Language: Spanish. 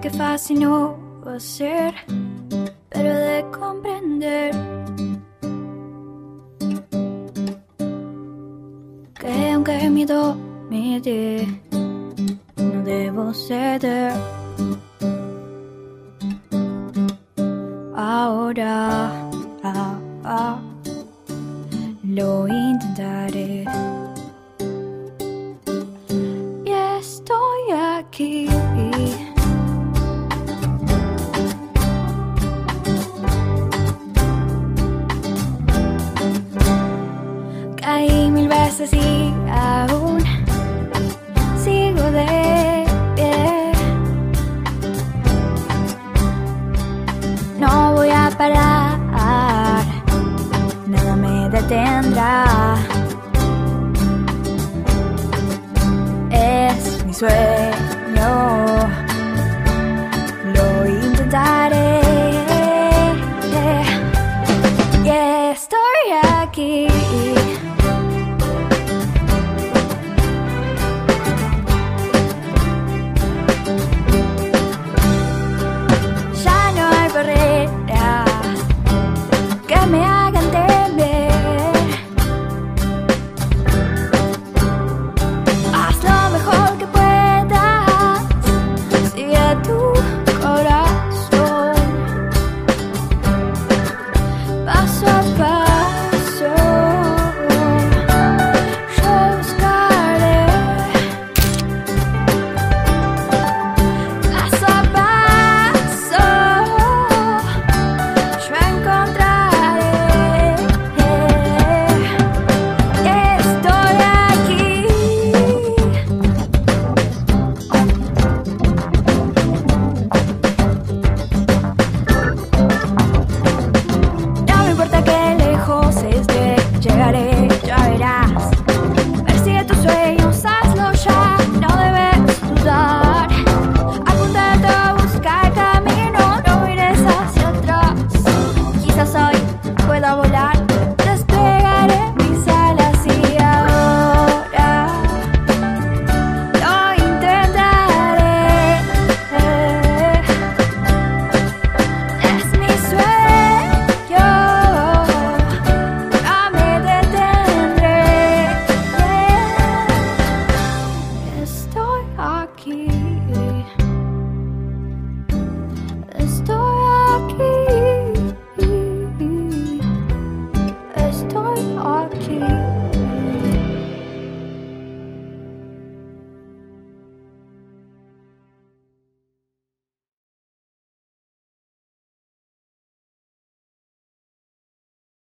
que fácil no va a ser, pero de comprender que aunque mi miedo me dé, no debo ceder. Ahora lo intentaré. Y estoy aquí. Caí 1000 veces y aún sigo de pie. No voy a parar, nada me detendrá. Es mi sueño